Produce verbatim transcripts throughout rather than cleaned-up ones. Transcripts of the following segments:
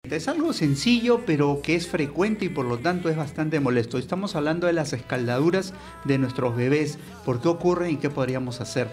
Es algo sencillo, pero que es frecuente y por lo tanto es bastante molesto. Estamos hablando de las escaldaduras de nuestros bebés. ¿Por qué ocurren y qué podríamos hacer?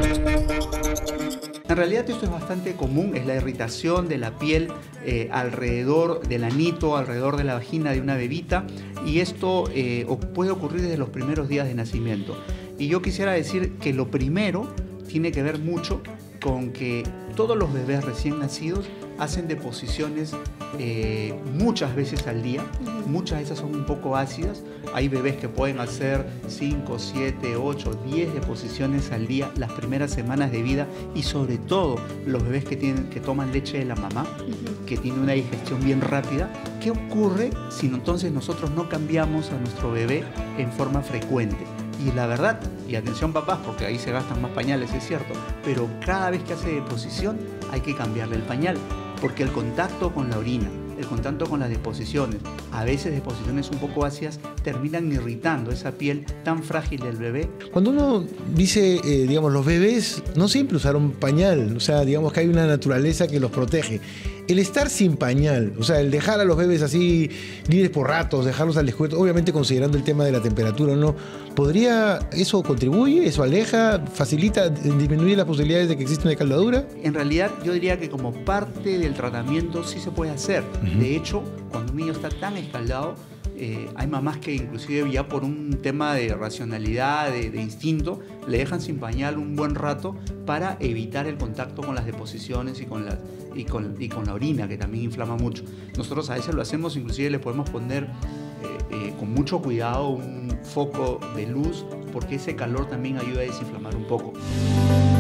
En realidad esto es bastante común, es la irritación de la piel eh, alrededor del anito, alrededor de la vagina de una bebita, y esto eh, puede ocurrir desde los primeros días de nacimiento. Y yo quisiera decir que lo primero tiene que ver mucho con que todos los bebés recién nacidos hacen deposiciones eh, muchas veces al día. Muchas de esas son un poco ácidas. Hay bebés que pueden hacer cinco, siete, ocho, diez deposiciones al día las primeras semanas de vida, y sobre todo los bebés que, tienen, que toman leche de la mamá, uh-huh. que tiene una digestión bien rápida. ¿Qué ocurre si entonces nosotros no cambiamos a nuestro bebé en forma frecuente? Y la verdad, y atención papás, porque ahí se gastan más pañales, es cierto, pero cada vez que hace deposición hay que cambiarle el pañal, porque el contacto con la orina, el contacto con las deposiciones, a veces deposiciones un poco ácidas, terminan irritando esa piel tan frágil del bebé. Cuando uno dice, eh, digamos, los bebés no siempre usaron pañal, o sea, digamos que hay una naturaleza que los protege. El estar sin pañal, o sea, el dejar a los bebés así libres por ratos, dejarlos al descubierto, obviamente considerando el tema de la temperatura, ¿no? ¿Podría, eso contribuye, eso aleja, facilita, disminuye las posibilidades de que exista una escaldadura? En realidad yo diría que como parte del tratamiento sí se puede hacer. Uh-huh. De hecho, cuando un niño está tan escaldado, Eh, hay mamás que inclusive ya por un tema de racionalidad, de, de instinto, le dejan sin pañal un buen rato para evitar el contacto con las deposiciones y con la, y con, y con la orina, que también inflama mucho. Nosotros a veces lo hacemos, inclusive le podemos poner eh, eh, con mucho cuidado un foco de luz, porque ese calor también ayuda a desinflamar un poco.